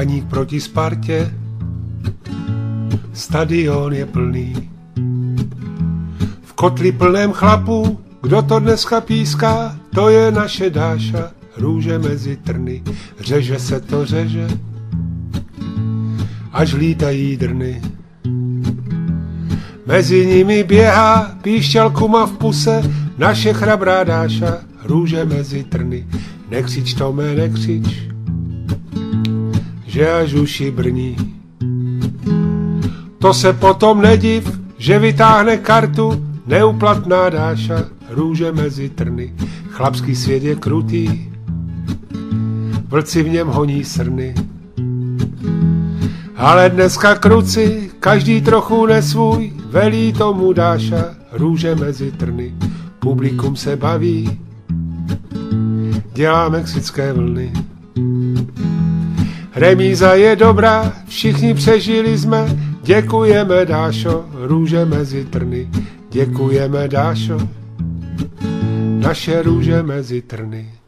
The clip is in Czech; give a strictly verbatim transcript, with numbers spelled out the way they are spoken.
Baník proti Spartě, stadion je plný. V kotli plném chlapů, kdo to dneska píská, to je naše Dáša, růže mezi trny. Řeže se to řeže, až lítají drny. Mezi nimi běhá píšťalkuma v puse, naše chrabrá Dáša, růže mezi trny. Nekřič, Tome, nekřič, že až uši brní. To se potom nediv, že vytáhne kartu neuplatná Dáša, růže mezi trny. Chlapský svět je krutý, vlci v něm honí srny. Ale dneska kruci, každý trochu nesvůj, velí tomu Dáša, růže mezi trny. Publikum se baví, dělá mexické vlny. Remíza je dobrá, všichni přežili jsme, děkujeme Dášo, růže mezi trny. Děkujeme Dášo, naše růže mezi trny.